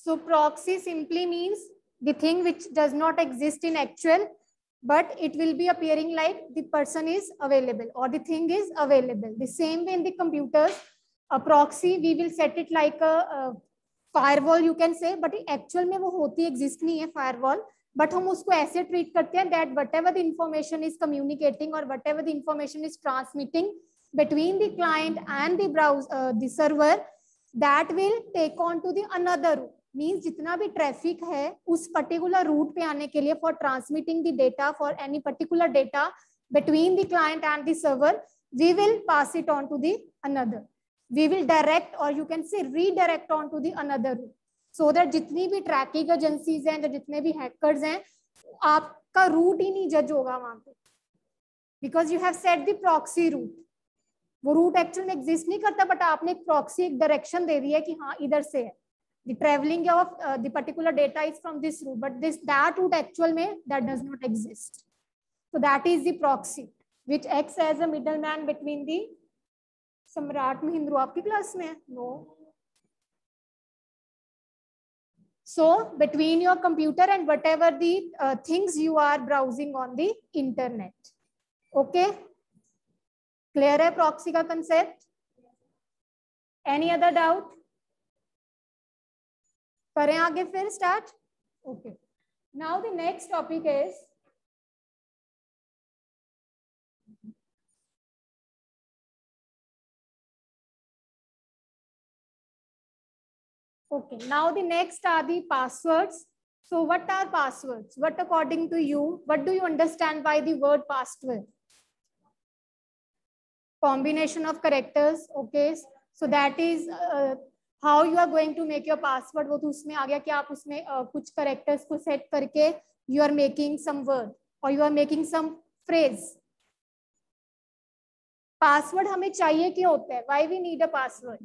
So proxy simply means the thing which does not exist in actual, but it will be appearing like the person is available or the thing is available. The same way in the computers, a proxy, we will set it like a firewall you can say, but actual में वो होती exist नहीं है firewall, but हम उसको ऐसे treat करते हैं that whatever the information is communicating or whatever the information is transmitting between the client and the browser, the server, that will take on to the another route. Means जितना भी traffic है उस particular root पे आने के लिए for transmitting the data for any particular data between the client and the server, we will pass it on to the another, we will direct और you can say redirect on to the another route, so that जितनी भी trekking agencies हैं, जितने भी hackers हैं, आपका root ही नहीं जज होगा वहां पे, because you have set the proxy route. वो रूट एक्चुअल में एग्जिस्ट नहीं करता, बट आपने एक प्रॉक्सी, एक डायरेक्शन दे दी है कि हाँ इधर से है. The traveling of the particular data is from this route, but that route actual में that does not exist. So that is the proxy, which acts as a middleman between the. सम्राट महिंद्रू आपकी class में? No. So between your computer and whatever the things you are browsing on the internet. Okay. Clear है proxy का concept? Any other doubt? करें आगे फिर start. Okay, now the next topic is okay, now the next are the passwords. So what are passwords? What according to you, what do you understand by the word password? Combination of characters. Okay, so that is how you are going to make your password. वो तो उसमें आ गया कि आप उसमें कुछ characters को set करके you are making some word or you are making some phrase. Password हमें चाहिए क्यों होता है? Why we need a password?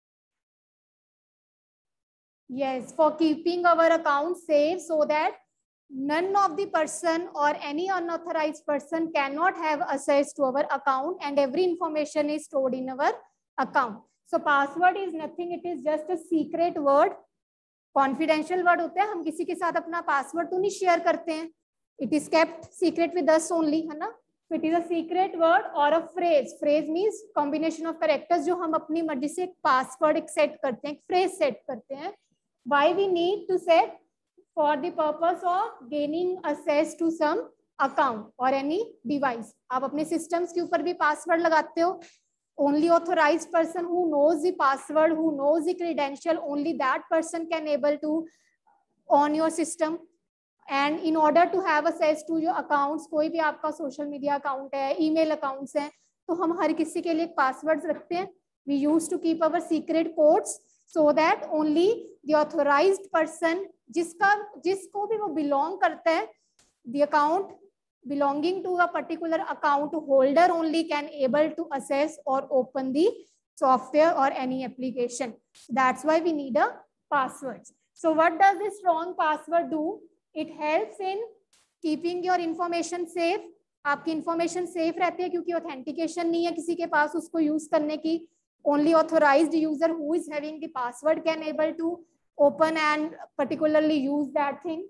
Yes, for keeping our account safe so that none of the person or any unauthorized person cannot have access to our account and every information is stored in our account. So password is nothing, it is just a secret word, confidential word होता है. हम किसी के साथ अपना password तो नहीं share करते हैं, it is kept secret with us only, है ना. So it is a secret word or a phrase. Phrase means combination of characters जो हम अपनी मर्जी से एक पासवर्ड एक सेट करते हैं, एक फ्रेज सेट करते हैं. Why we need to set? For the purpose of gaining access to some account or any device. आप अपने systems के ऊपर भी पासवर्ड लगाते हो. Only authorized person who knows the password, who knows the credential, only that person can able to on your system. And in order to have access to your accounts, कोई भी आपका social media account है, email accounts हैं, तो हम हर किसी के लिए passwords रखते हैं. We used to keep our secret codes so that only the authorized person, जिसको भी वो belong करता है, the account belonging to a particular account holder only can able to access or open the software or any application. That's why we need a password. So what does this strong password do? It helps in keeping your information safe. आपकी information safe रहती है क्योंकि authentication नहीं है किसी के पास उसको use करने की. Only authorized user who is having the password can able to open and particularly use that thing.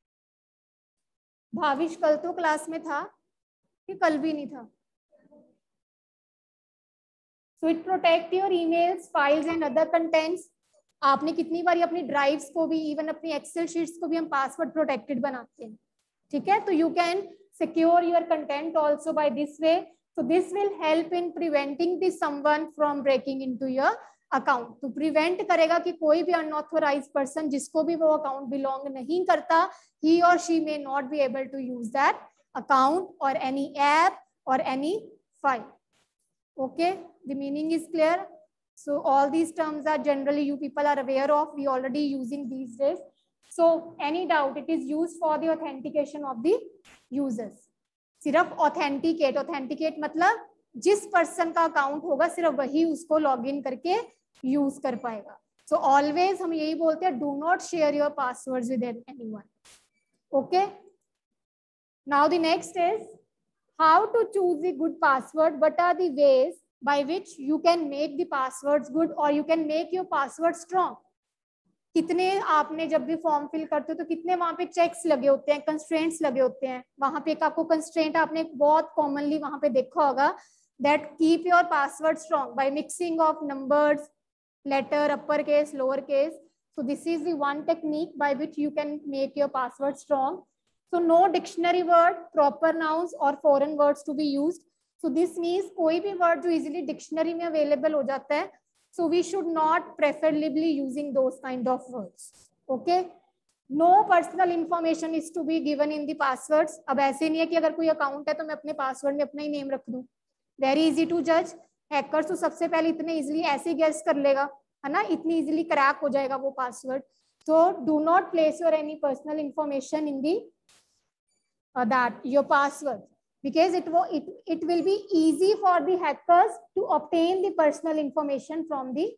Bhavish कल तो क्लास में था कि कल भी नहीं था? So it protect your emails, files and other contents. आपने कितनी बार अपनी ड्राइव्स को भी, इवन अपनी एक्सेल शीट्स को भी हम पासवर्ड प्रोटेक्टेड बनाते हैं, ठीक है. तो you can secure your content also by this way. So this will help in preventing the someone from breaking into your account. तो prevent करेगा कि कोई भी unauthorized person जिसको भी वो account belong नहीं करता, he or she may not be able to use that account or any app or any file. Okay, the meaning is clear. So all these terms are generally you people are aware of. We already using these days. So any doubt? It is used for the authentication of the users. सिर्फ authenticate मतलब जिस person का account होगा सिर्फ वही उसको login करके use कर पाएगा. सो ऑलवेज हम यही बोलते हैं, do not share your passwords with anyone. Okay, now the next is how to choose the good password. What are the ways by which you can make the passwords good or you can make your password strong. कितने आपने जब भी form fill करते हो तो कितने वहां पे चेक्स लगे होते हैं, कंस्ट्रेंट्स लगे होते हैं. वहां पे एक आपको कंस्ट्रेंट आपने बहुत कॉमनली वहां पे देखा होगा, that keep your password strong by mixing of numbers, letter, upper case, lower case. So this is the one technique by which you can make your password strong. So no dictionary word, proper nouns or foreign words to be used. So this means कोई भी word जो easily dictionary में available हो जाता है, so we should not preferably using those kind of words. Okay. No personal information is to be given in the passwords. अब ऐसे नहीं है कि अगर कोई अकाउंट है तो मैं अपने पासवर्ड में अपना ही नेम रख दूं. Very easy to judge. Hackers तो सबसे पहले इतने इजिली ऐसे गेस कर लेगा, है ना, इतनी इजिली क्रैक हो जाएगा वो password. So do not place your any personal information in the that your password, because it will be easy for the hackers to obtain the personal information from the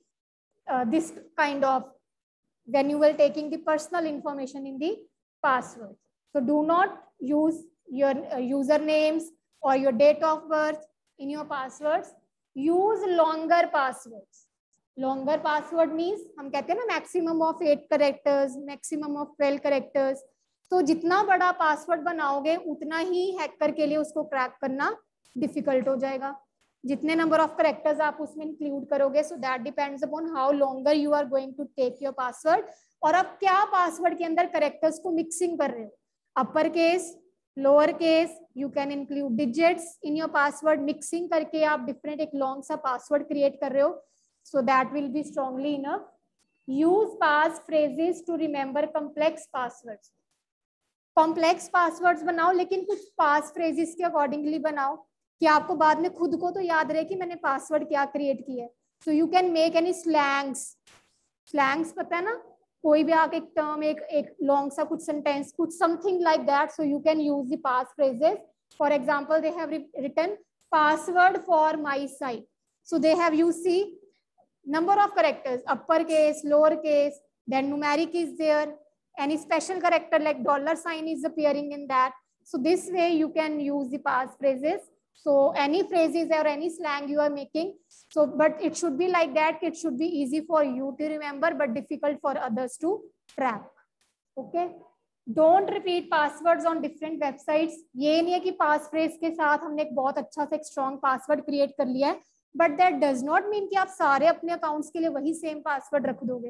this kind of, when you will taking the personal information in the password. So do not use your usernames or your date of birth in your passwords. Use longer passwords. Longer password means हम कहते हैं ना maximum of 8 characters, maximum of 12 characters. तो जितना बड़ा password बनाओगे उतना ही hacker के लिए उसको क्रैक करना डिफिकल्ट हो जाएगा. जितने नंबर ऑफ करेक्टर्स आप उसमें इंक्लूड करोगे, so that depends upon how longer you are going to take your password. और अब क्या पासवर्ड के अंदर करेक्टर्स को मिक्सिंग कर रहे हो, upper case, lower case, you can include digits in your password. Mixing करके आप डिफरेंट एक लॉन्ग सा पासवर्ड क्रिएट कर रहे हो, so that will be strongly enough. Use pass phrases to remember complex passwords. Complex passwords बनाओ लेकिन कुछ पास फ्रेजेस के अकॉर्डिंगली बनाओ कि आपको बाद में खुद को तो याद रहे कि मैंने पासवर्ड क्या क्रिएट किया है. So you can make any slangs. Slangs पता है ना, कोई भी आप एक टर्म, एक लॉन्ग सा कुछ सेंटेंस, कुछ something like that. So you can use the pass phrases. For example they have written password for my site. So they have you see number of characters, upper case, lower case, then numeric is there, any special character like dollar sign is appearing in that. So this way you can use the pass phrases. So any phrases or any slang you are making, so but it should be like that, it should be easy for you to remember but difficult for others to track. Okay. Don't repeat passwords on different websites. ये नहीं है कि पास phrase के साथ हमने एक बहुत अच्छा सा एक स्ट्रॉन्ग पासवर्ड क्रिएट कर लिया है, but that does not mean कि आप सारे अपने अकाउंट्स के लिए वही सेम पासवर्ड रख दोगे,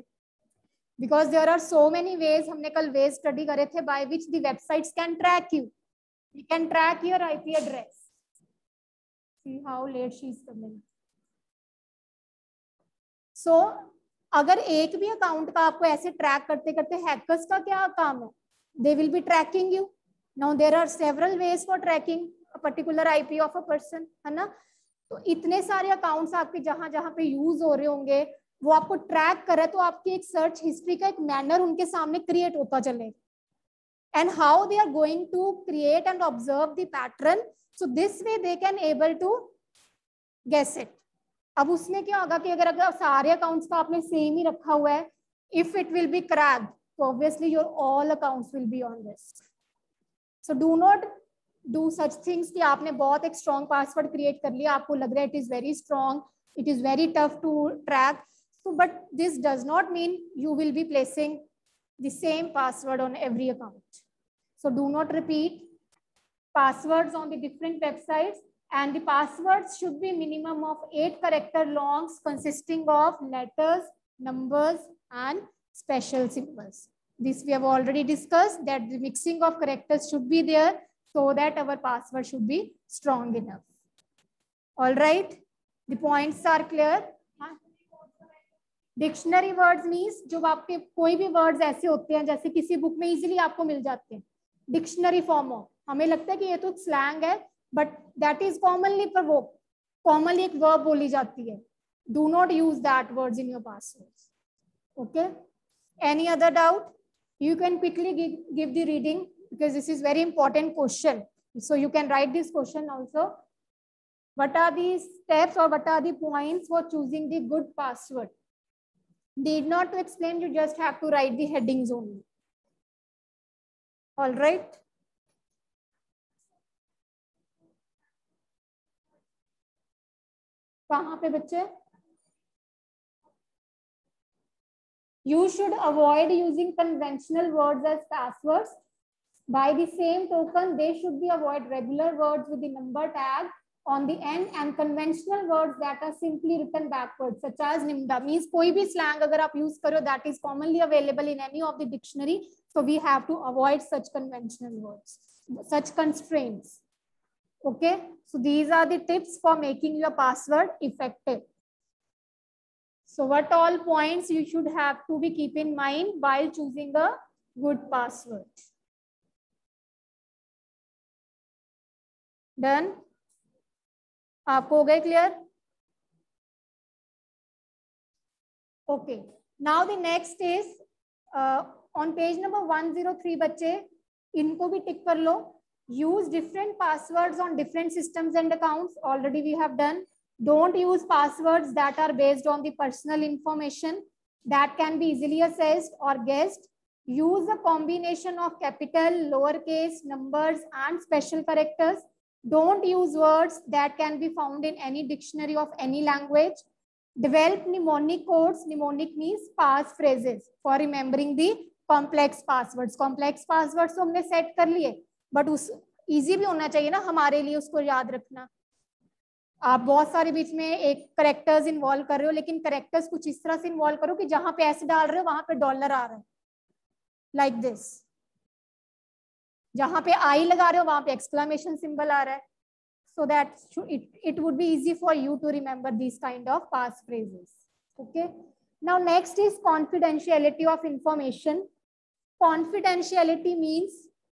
because there are so many ways. हमने कल वेज स्टडी करे थे by which the websites can track you. You can track your IP address. See how late she is coming. So अगर एक भी अकाउंट का आपको ऐसे ट्रैक करते करते, हैकर्स का क्या काम है, they will be tracking you. Now there are several ways for tracking a particular IP of a person, है ना. तो इतने सारे अकाउंट्स आपके जहां जहां पे यूज हो रहे होंगे वो आपको ट्रैक करे, तो आपकी एक सर्च हिस्ट्री का एक मैनर उनके सामने क्रिएट होता चले. And how they are going to create and observe the pattern, so this way they can able to guess it. अब उसमें क्या होगा कि अगर सारे अकाउंट्स का आपने सेम ही रखा हुआ है, if it will be cracked, तो obviously your all accounts will be on risk. So do not do such things कि आपने बहुत एक स्ट्रॉन्ग पासवर्ड क्रिएट कर लिया, आपको लग रहा है it is very strong, it is very tough to track. So but this does not mean you will be placing the same password on every account. So do not repeat passwords on the different websites, and the passwords should be minimum of 8 character longs consisting of letters, numbers and special symbols. This we have already discussed, that the mixing of characters should be there so that our password should be strong enough. All right, the points are clear. Dictionary words means जो आपके कोई भी words ऐसे होते हैं जैसे किसी book में इजीली आपको मिल जाते हैं, डिक्शनरी फॉर्म हो. हमें लगता है कि ये तो स्लैंग है, but that is commonly provoke, commonly एक वर्ब बोली जाती है. Do not use that words in your passwords. Okay, any other doubt? You can quickly give the reading because this is very important question, so you can write this question also. What are the steps or what are the points for choosing the good password? Need not to explain, you just have to write the headings only. All right. कहाँ पे बच्चे? You should avoid using conventional words as passwords. By the same token, they should be avoid regular words with the number tag on the end and conventional words that are simply written backwards, such as nimda. Means कोई भी slang अगर आप use करो, that is commonly available in any of the dictionary. So we have to avoid such conventional words, such constraints. Okay, so these are the tips for making your password effective. So what all points you should have to be keep in mind while choosing a good password. Done? आपको हो गए clear? Okay. Now the next is on page number 103 बच्चे इनको भी टिक कर लो. Use different passwords on different systems and accounts. Already we have done. Don't use passwords that are based on the personal information that can be easily assessed or guessed. Use a combination of capital, lowercase, numbers, and special characters. Don't use words that can be found in any dictionary of any language. Develop mnemonic codes. Mnemonic means pass phrases for remembering the complex passwords. Complex passwords तो हमने set कर लिए, but उस easy भी होना चाहिए ना हमारे लिए उसको याद रखना. आप बहुत सारे बीच में एक करेक्टर्स इन्वॉल्व कर रहे हो, लेकिन करेक्टर्स कुछ इस तरह से इन्वॉल्व करो कि जहां पे ऐसे डाल रहे हो वहां पे डॉलर आ रहा है, लाइक दिस. जहां पे आई लगा रहे हो वहां पे एक्सक्लेमेशन सिंबल आ रहा है, so that it would be easy for you to remember these kind of pass phrases. Okay, now next is confidentiality of information. Confidentiality means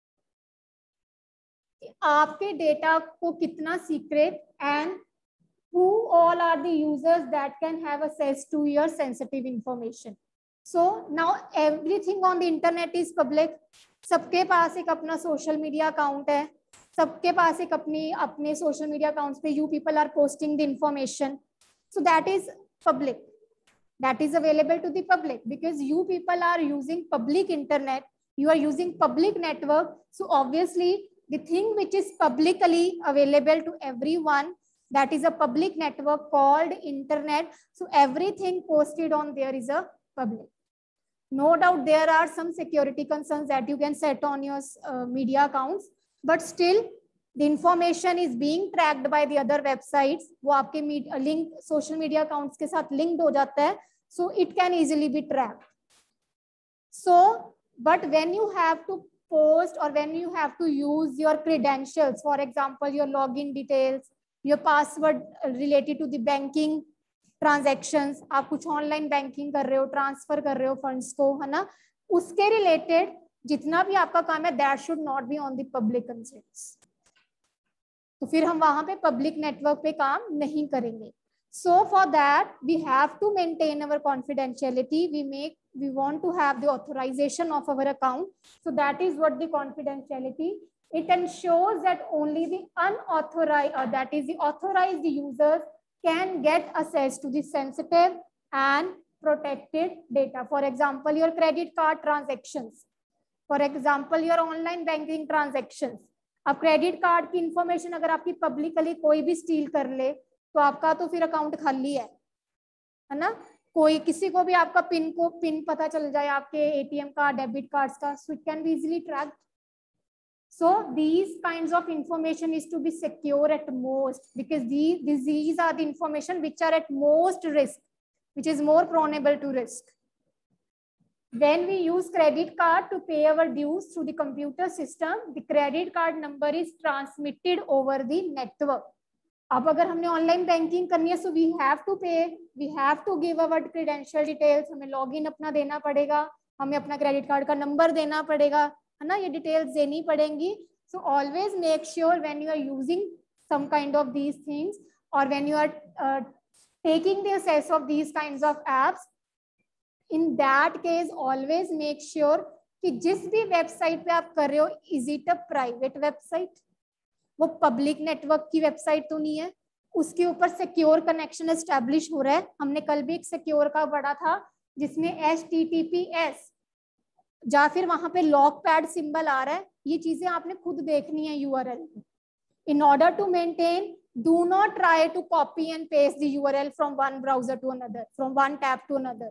आपके डेटा को कितना secret and who all are the users that can have access to your sensitive information. So now everything on the internet is public. सबके पास एक अपना social media account है, सबके पास एक अपने सोशल मीडिया अकाउंट्स पे you people are posting the information. So that is public, that is available to the public because you people are using public internet, you are using public network. So obviously the thing which is publicly available to everyone, that is a public network called internet. So everything posted on there is a public. No doubt there are some security concerns that you can set on your media accounts, but still the information is being tracked by the other websites. वो आपके link social media accounts के साथ linked हो जाता है, so it can easily be tracked. So, but when you have to post or when you have to use your credentials, for example, your login details, your password related to the banking transactions, आप कुछ online banking कर रहे हो, transfer कर रहे हो funds को, है ना, उसके रिलेटेड जितना भी आपका काम है, that should not be on the public consents. तो फिर हम वहां पे पब्लिक नेटवर्क पे काम नहीं करेंगे. So for that we have to maintain our confidentiality. We want to have the authorization of our account. So that is what the confidentiality. It ensures that only the unauthorized, that is the authorized users can get access to the sensitive and protected data. For example, your credit card transactions. For example, your online banking transactions. अब credit card की information अगर आपकी publicly कोई भी steel कर ले तो आपका तो फिर अकाउंट खाली है ना. कोई किसी को भी आपका पिन पता चल जाए आपके एटीएम का, डेबिट कार्ड्स का, so it can be easily tracked. So these kinds of information is to be secure at most because these are the information which are at most risk, which is more vulnerable to risk. When we use credit card to pay our dues through the computer system, the credit card number is transmitted over the network. अब अगर हमने online banking करनी है, so we have to pay, we have to give our credential details, हमें login अपना देना पड़ेगा, हमें अपना क्रेडिट कार्ड का नंबर देना पड़ेगा, है ना, ये डिटेल्स देनी पड़ेंगी. So always make sure when you are using some kind of these things or when you are taking the access of these kinds of apps, in that case always make sure कि जिस भी website पे आप कर रहे हो, is it a private website, वो public network की वेबसाइट तो नहीं है, उसके ऊपर सिक्योर कनेक्शन एस्टैब्लिश हो रहा है. हमने कल भी एक सिक्योर का पढ़ा था जिसमें HTTPS या फिर वहां पे लॉक पैड सिंबल आ रहा है. ये चीजें आपने खुद देखनी है URL. In order to maintain, do not try to copy and paste the URL from one browser to another, from one tab to another.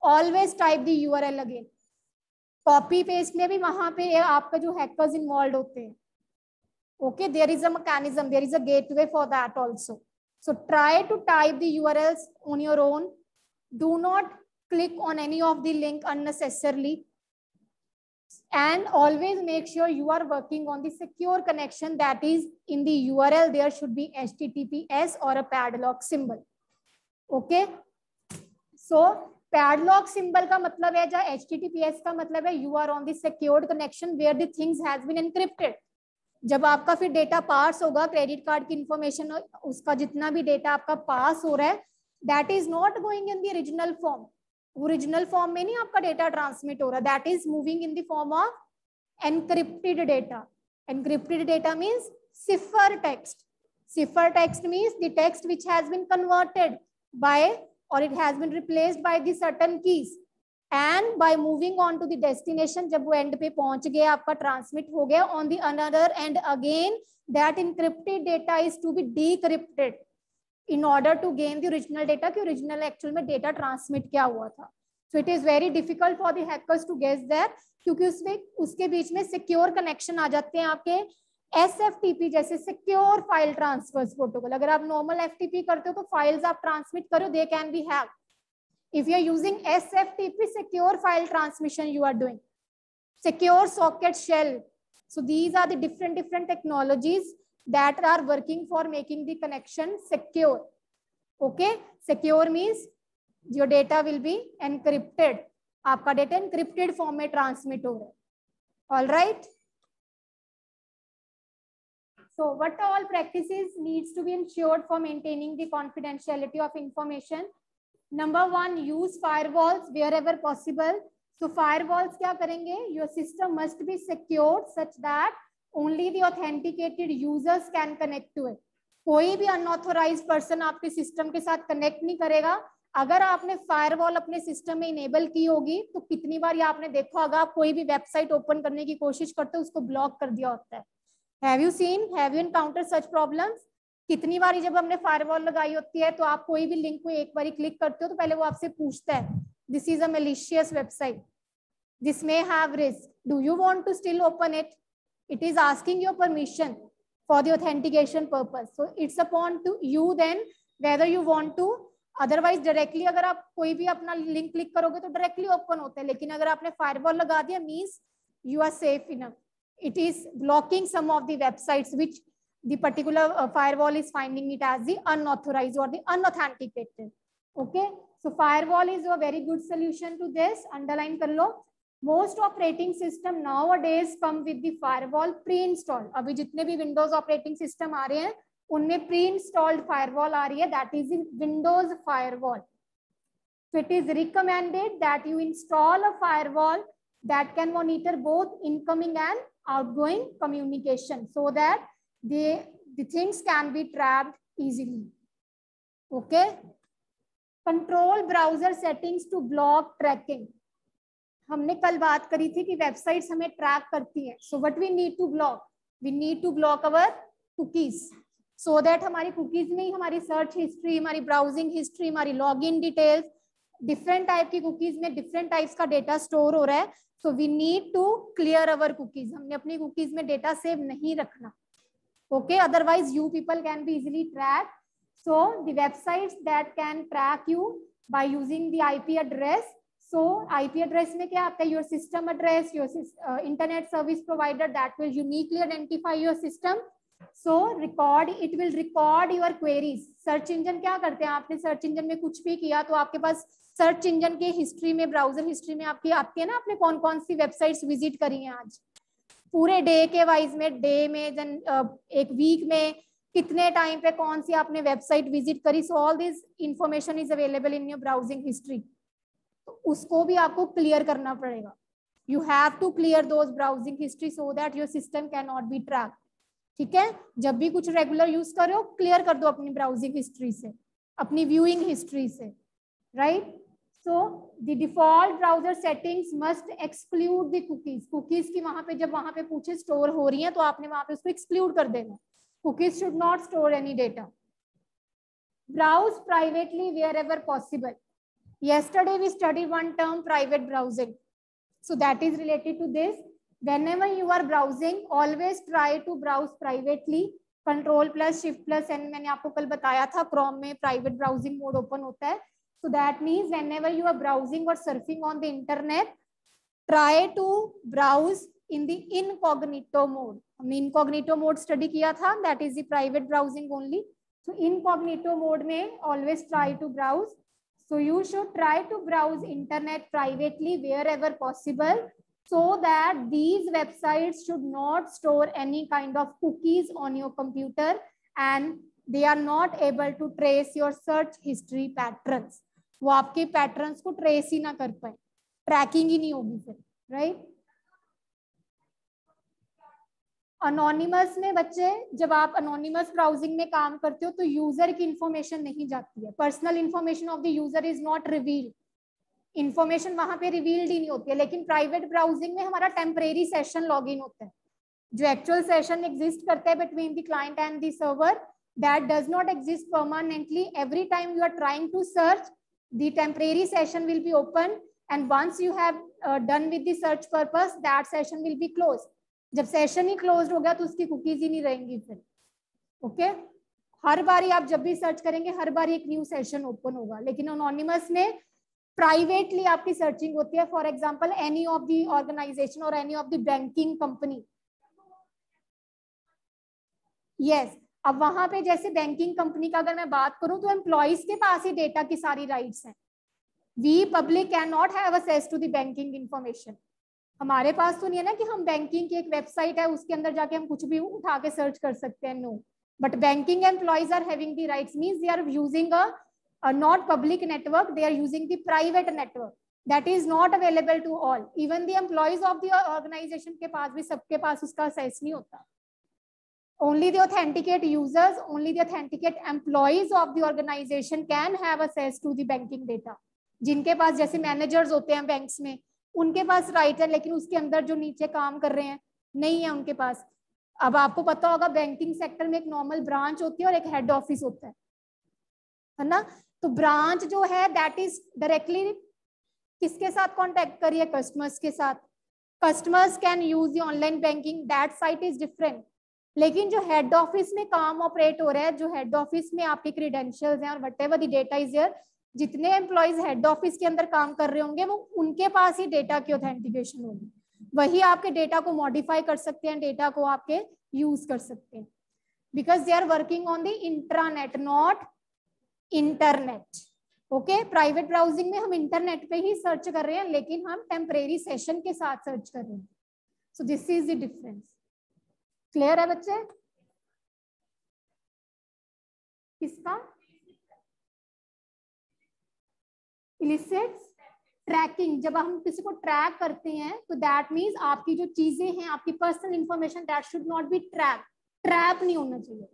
Always type the URL again. Copy paste में भी वहां पे आपका जो hackers involve होते हैं, okay, there is a mechanism, there is a gateway for that also. So try to type the URLs on your own. Do not click on any of the link unnecessarily, and always make sure you are working on the secure connection, that is in the URL there should be HTTPS or a padlock symbol. Okay, so padlock symbol का मतलब है, जहाँ HTTPS का मतलब है you are on the secured connection where the things has been encrypted. जब आपका फिर डेटा पास होगा, क्रेडिट कार्ड की इंफॉर्मेशन, उसका जितना भी डेटा आपका पास हो रहा है, that is not going in the original form. Original form में नहीं आपका डेटा ट्रांसमिट हो रहा, that is moving in the form of encrypted data. Encrypted data means cipher text. Cipher text means the text which has been converted by और it has been replaced by the certain keys, and by moving on to the destination, जब वो and पे पहुंच गया, आपका transmit हो गया, on the another end again that encrypted data is to be decrypted in order to gain the original data, कि original actual में डेटा ट्रांसमिट क्या हुआ था। So it is very difficult for the hackers to guess that, क्योंकि उसमें उसके बीच में secure connection आ जाते हैं आपके SFTP जैसे सिक्योर फाइल ट्रांसफर्स प्रोटोकॉल। अगर आप नॉर्मल FTP करते हो तो फाइल्स आप ट्रांसमिट करो, they can be hacked. If you are using SFTP, secure file transmission you are doing, secure socket shell. So these are the different technologies that are working for making the connection secure. Okay, secure means your data will be encrypted. आपका data encrypted form में transmit हो रहा है. All right. So what all practices needs to be ensured for maintaining the confidentiality of information? Number one, use firewalls wherever possible. So firewalls क्या करेंगे? Your system must be secured such that only the authenticated users can connect to it. कोई भी unauthorized person आपके system के साथ connect नहीं करेगा. अगर आपने firewall अपने system में enable की होगी तो कितनी बार ये आपने देखा होगा, आप कोई भी website open करने की कोशिश करते हो उसको block कर दिया होता है. Have you seen? Have you encountered such problems? कितनी बार जब हमने फायरवॉल लगाई होती है तो आप कोई भी लिंक को एक बार क्लिक करते हो तो पहले वो आपसे पूछता है, this is a malicious website, this may have risk, do you want to still open it? It is asking your permission for the authentication purpose. So it's upon to you then whether you want to. Otherwise directly अगर आप कोई भी अपना link click करोगे तो directly open होता है, लेकिन अगर आपने फायरवॉल लगा दिया means you are safe enough. It is blocking some of the websites which the particular firewall is finding it as the unauthorized or the unauthenticated. Okay, so firewall is a very good solution to this. Underline कर लो. Most operating system nowadays come with the firewall pre-installed. अभी जितने भी Windows operating system आ रहे हैं उनमें pre-installed firewall आ रही है, that is in Windows firewall. So it is recommended that you install a firewall that can monitor both incoming and outgoing communication so that the things can be tracked easily. Okay, control browser settings to block tracking. हमने कल बात करी थी कि websites हमें track करती हैं, so what we need to block? We need to block our cookies so that हमारी cookies में ही हमारी सर्च हिस्ट्री, हमारी ब्राउजिंग हिस्ट्री, हमारी लॉगिन डिटेल्स, डिफरेंट टाइप की कुकीज में डिफरेंट टाइप्स का डेटा स्टोर हो रहा है. So we need to clear our cookies. हमने अपनी कुकीज में डेटा सेव नहीं रखना. Okay, otherwise you people can be easily track. So the websites that can track you by using the IP address. So IP address में क्या आता है? Your system address, your internet service provider that will uniquely identify your system. So record, it will record your queries. Search engine क्या करते हैं? आपने search engine में कुछ भी किया तो आपके पास सर्च इंजन के हिस्ट्री में, ब्राउजर हिस्ट्री में आपकी आती है ना, आपने कौन कौन सी वेबसाइट्स विजिट करी हैं आज, पूरे डे के वाइज में, डे में, एक वीक में कितने टाइम पे कौन सी आपने वेबसाइट विजिट करी. So all this information is available in your browsing history. तो उसको भी आपको क्लियर करना पड़ेगा. You have to clear those browsing history so that your system can not be track. ठीक है, जब भी कुछ रेगुलर यूज कर रहे हो क्लियर कर दो अपनी ब्राउजिंग हिस्ट्री से, अपनी व्यूइंग हिस्ट्री से. Right. So the default browser settings must exclude the cookies. Cookies की वहां पे जब वहां पे पूछे स्टोर हो रही हैं तो आपने वहां पे उसको एक्सक्लूड कर देना. Cookies should not store any data. Browse privately wherever possible. Yesterday we studied one term, private browsing. So that is related to this. Whenever you are browsing, always try to browse privately. Control plus Shift plus N मैंने आपको कल बताया था Chrome में private browsing mode open होता है. So that means whenever you are browsing or surfing on the internet, try to browse in the incognito mode. हमने incognito mode study किया था. That is the private browsing only. So incognito mode में always try to browse. So you should try to browse internet privately wherever possible, so that these websites should not store any kind of cookies on your computer and they are not able to trace your search history patterns. वो आपके patterns को trace ही ना कर पाए, tracking ही नहीं होगी फिर, right? Anonymous में बच्चे, जब आप अनोनिमस ब्राउजिंग में काम करते हो तो यूजर की इंफॉर्मेशन नहीं जाती है. Personal information of the user is not revealed. Information वहां पे रिवील्ड ही नहीं होती है. लेकिन प्राइवेट ब्राउजिंग में हमारा टेम्परेरी सेशन लॉगिन होता है. जो एक्चुअल सेशन एग्जिस्ट करता है between the client and the server, that does not exist permanently. Every time you are trying to search, the temporary session will be open and once you have done with the search purpose, that session will be close. जब session ही close हो गया तो उसकी cookies ही नहीं रहेंगी फिर. Okay, हर बारी आप जब भी सर्च करेंगे हर बारी एक न्यू सेशन ओपन होगा. लेकिन अनोनिमस में प्राइवेटली आपकी सर्चिंग होती है. For example any of the organization और any of the banking company. Yes, अब वहां पे जैसे बैंकिंग कंपनी का अगर मैं बात करूं तो एम्प्लॉइज के पास ही डेटा की सारी राइट्स हैं. We public can not have access to the banking information. हमारे पास तो नहीं है ना कि हम बैंकिंग की एक वेबसाइट है उसके अंदर जाके हम कुछ भी उठा के सर्च कर सकते हैं. No, but banking employees are having the rights. Means they are using a not public network, they are using the private network that is not available to all. Even the employees of the organization के पास भी, सबके पास उसका access नहीं होता. Only the authenticate users, only the authenticate employees of the organization can have access to the banking data. जिनके पास, जैसे managers होते हैं बैंक्स में, उनके पास राइट है, लेकिन उसके अंदर जो नीचे काम कर रहे हैं नहीं है उनके पास. अब आपको पता होगा बैंकिंग सेक्टर में एक नॉर्मल ब्रांच होती है और एक हेड ऑफिस होता है ना. तो ब्रांच जो है दैट इज डायरेक्टली किसके साथ कॉन्टेक्ट करिए, कस्टमर्स के साथ. Customers can use the online banking, that site is different. लेकिन जो हेड ऑफिस में काम ऑपरेट हो रहा है, जो हेड ऑफिस में आपके क्रेडेंशियल्स हैं और whatever the data is there, जितने एम्प्लॉइज हेड ऑफिस के अंदर काम कर रहे होंगे वो उनके पास ही डेटा की ऑथेंटिकेशन होगी. वही आपके डेटा को मॉडिफाई कर सकते हैं, डेटा को आपके यूज कर सकते हैं. Because they are working on the intranet, not internet. Okay, private browsing में हम इंटरनेट पे ही सर्च कर रहे हैं, लेकिन हम टेम्परेरी सेशन के साथ सर्च कर रहे हैं. So this is the difference. Clear है बच्चे? किसका? Illicit tracking. जब हम किसी को ट्रैक करते हैं तो दैट मीन्स आपकी जो चीजें हैं, आपकी personal information, that should not be trap नहीं होना चाहिए.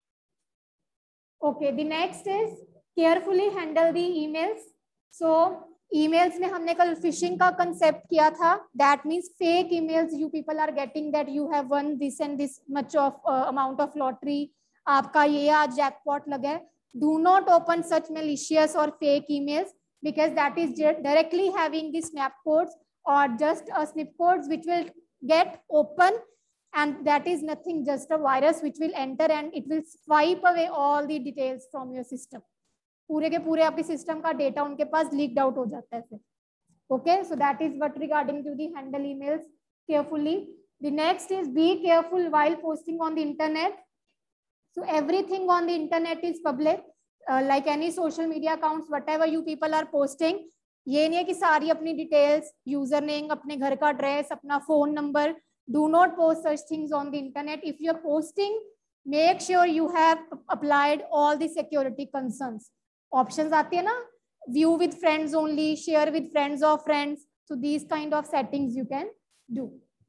Okay, the next is carefully handle the emails. So emails में हमने कल फिशिंग का कंसेप्ट किया था. That means fake emails you people are getting that you have won this and this much of amount of lottery, आपका ये आज jackpot लगा है. Do not open such malicious और fake emails, because that is directly having the snap codes or just a snip codes which will get open, and that is nothing, just a virus which will enter and it will swipe away all the details from your system. पूरे के पूरे आपके system का data उनके पास leaked out हो जाता है फिर. Okay, so that is what regarding to the handle emails carefully. The next is be careful while posting on the internet. So everything on the internet is public. Like any social media accounts, whatever you people are posting, ये नहीं है कि सारी अपनी details, user name, अपने घर का address, अपना phone number. Do not post such things on the internet. If you are posting, make sure you have applied all the security concerns. Options आती है ना, view with friends only, share with friends of friends. So these kind of settings you can do.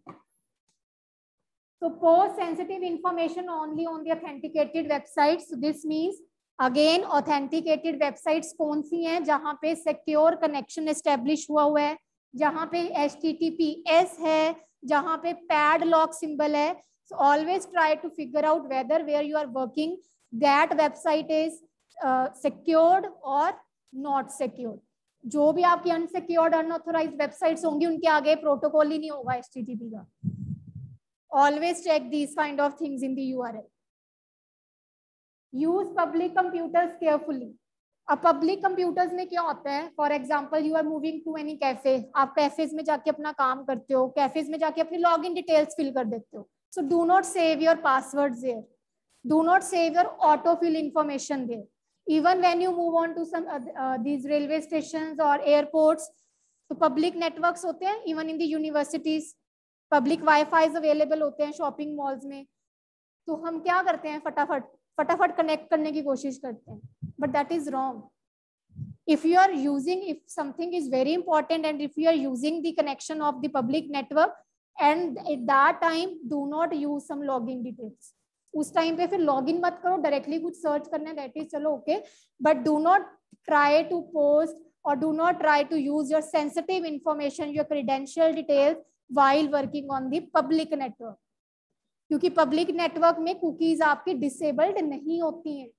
So post sensitive information only on the authenticated websites. So this means again authenticated websites कौन सी हैं? जहां पे secure connection establish हुआ है, जहां पे HTTPS है, जहां पे पैडलॉक सिंबल है. So always try to figure out whether where you are working that website is secured और नॉट सिक्योर्ड. जो भी आपकी अनसिक्योर्ड अनऑथोराइज्ड वेबसाइट्स होंगी उनके आगे प्रोटोकॉल ही नहीं होगा HTTP का. Always check these kind of things in the URL. Use public computers carefully. अब पब्लिक कंप्यूटर्स में क्या होता है, for example you are moving to any cafe, आप कैफेज में जाके अपना काम करते हो, कैफेज में जाके अपनी लॉग इन डिटेल्स फिल कर देते हो. So do not save your password there, do not save your auto fill information there. Even when you move on to some these railway stations और एयरपोर्ट्स, तो public networks होते हैं. Even in the universities public wifi available होते हैं, shopping malls में. तो हम क्या करते हैं, फटाफट कनेक्ट करने की कोशिश करते हैं, but that is wrong. If you are using, if something is very important and if you are using the connection of the public network, and at that time do not use some login details. उस time पे फिर login मत करो, directly कुछ search करना है, that is चलो okay, but do not try to post or do not try to use your sensitive information, your credential details while working on the public network. क्योंकि public network में cookies आपकी disabled नहीं होती हैं.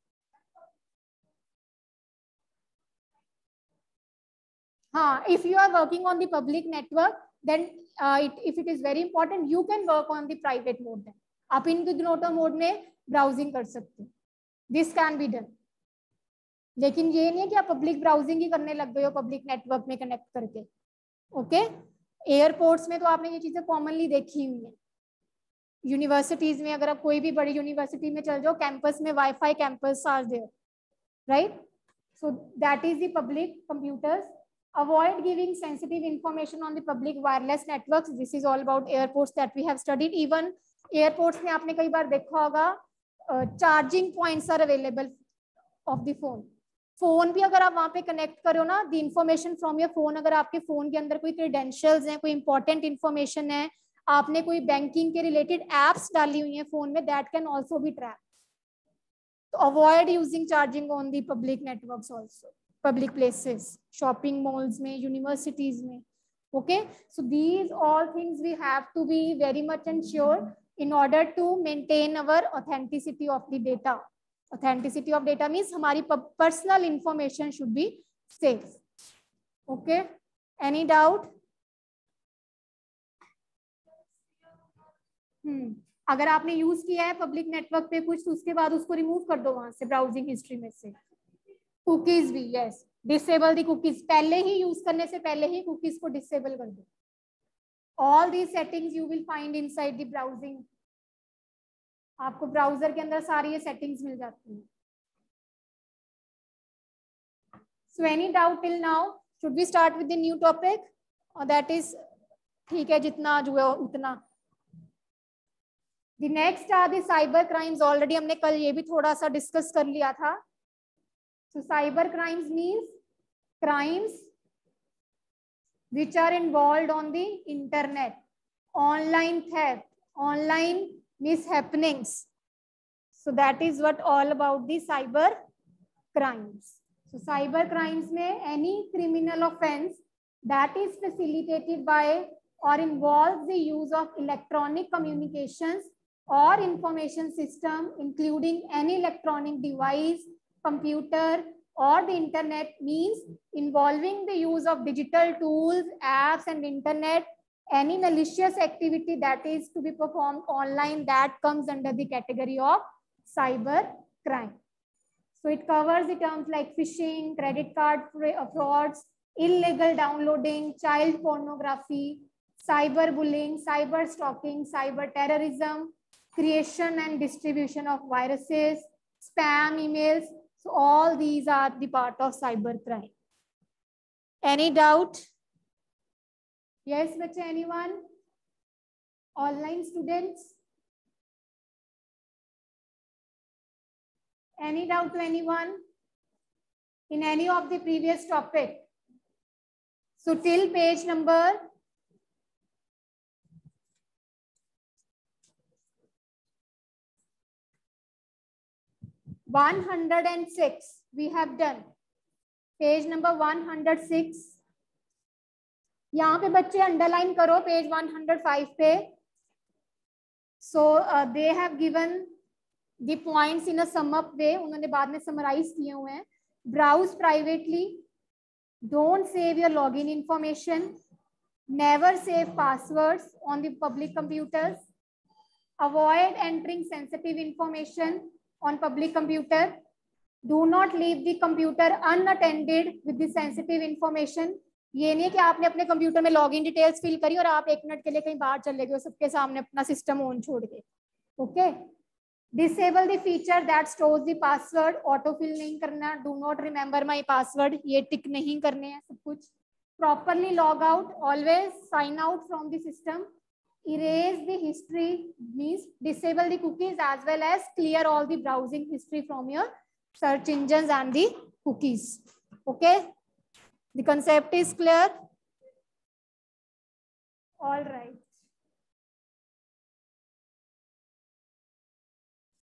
हाँ, if you are working on the public network, then if it is very important, you can work on the private mode. Then आप incognito mode में browsing कर सकते हैं. This can be done. लेकिन ये नहीं है कि आप पब्लिक ब्राउजिंग ही करने लग गए हो पब्लिक नेटवर्क में कनेक्ट करके. ओके, एयरपोर्ट्स में तो आपने ये चीजें कॉमनली देखी हुई है. यूनिवर्सिटीज में अगर आप कोई भी बड़ी यूनिवर्सिटी में चल जाओ, कैंपस में wifi campus are there, right. So that is the public computers. Avoid giving sensitive information on the public wireless networks. This is all about airports that we have studied. Even airports में आपने कई बार देखा होगा charging points are available of the phone. Phone भी अगर आप वहां पे कनेक्ट करो ना, the information from your phone, अगर आपके फोन के अंदर कोई क्रेडेंशियल्स हैं, कोई इंपॉर्टेंट इंफॉर्मेशन है, आपने कोई बैंकिंग के रिलेटेड एप्स डाली हुई हैं फोन में, that can also be track. तो avoid using charging on the public networks also, public places, shopping malls में, यूनिवर्सिटीज में. Okay, so these all things we have to be very much ensure in order to maintain our authenticity of the data. Authenticity of data means हमारी personal information should be safe. Okay, any doubt? अगर आपने use किया है public network पे कुछ, तो उसके बाद उसको रिमूव कर दो वहां से ब्राउजिंग हिस्ट्री में से. कुकीज भी, यस, डिसेबल दी कुकीज. पहले ही यूज करने से पहले ही कुकीज को डिसेबल कर दो. All these settings you will find inside the browsing. आपको ब्राउजर के अंदर सारी ये सेटिंग्स मिल जाती हैं. So any doubt till now? Should we start with the new topic? Or that is ठीक है, जितना जो है उतना. The next are the cyber crimes. Already हमने कल ये भी थोड़ा सा डिस्कस कर लिया था. So cyber crimes means crimes which are involved on the internet, online theft, online mishappenings. So that is what all about the cyber crimes. So cyber crimes में any criminal offense that is facilitated by or involves the use of electronic communications or information system, including any electronic device, computer, or the internet, means involving the use of digital tools, apps, and internet. Any malicious activity that is to be performed online, that comes under the category of cyber crime. So it covers the terms like phishing, credit card frauds, illegal downloading, child pornography, cyberbullying, cyber stalking, cyber terrorism, creation and distribution of viruses, spam emails. So all these are the part of cyber crime. Any doubt? Yes, bache, anyone? Online students? Any doubt to anyone in any of the previous topic? So till page number 106 we have done. Page number 106. यहाँ पे बच्चे underline करो page 105 पे. So they have given the points in a sum up way. उन्होंने बाद में summarise किए हुए हैं. Browse privately, Don't save your login information. Never save passwords on the public computers. Avoid entering sensitive information on public computer. Do not leave the computer unattended with the sensitive information. ये नहीं कि आपने अपने computer में login details fill करी और आप 1 minute के लिए कहीं बाहर चले गए सबके सामने अपना सिस्टम ऑन छोड़ के. Okay. Disable the feature that stores the password. Autofill नहीं करना. Do not remember my password, ये टिक नहीं करने हैं सब कुछ. Properly log out. Always sign out from the system. Erase the history means disable the cookies as well as clear all the browsing history from your search engines and the cookies. Okay, the concept is clear. All right.